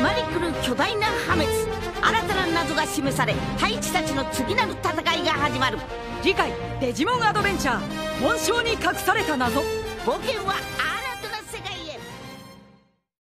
迫り来る巨大な破滅。新たな謎が示され、太一たちの次なる戦いが始まる。 次回デジモンアドベンチャー紋章に隠された謎。 冒険は